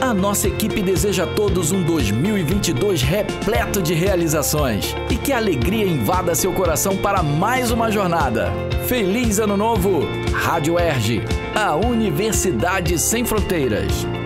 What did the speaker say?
A nossa equipe deseja a todos um 2022 repleto de realizações e que a alegria invada seu coração para mais uma jornada. Feliz Ano Novo! Rádio UERJ, a Universidade Sem Fronteiras.